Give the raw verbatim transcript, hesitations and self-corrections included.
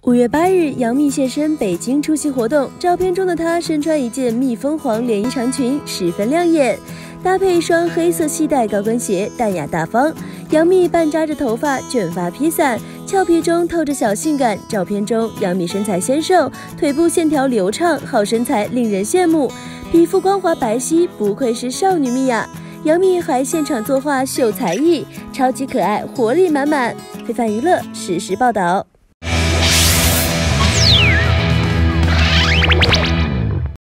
五月八日，杨幂现身北京出席活动。照片中的她身穿一件蜜蜂黄连衣长裙，十分亮眼，搭配一双黑色细带高跟鞋，淡雅大方。杨幂半扎着头发，卷发披散，俏皮中透着小性感。照片中，杨幂身材纤瘦，腿部线条流畅，好身材令人羡慕，皮肤光滑白皙，不愧是少女蜜呀。杨幂还现场作画秀才艺，超级可爱，活力满满。非凡娱乐实时报道。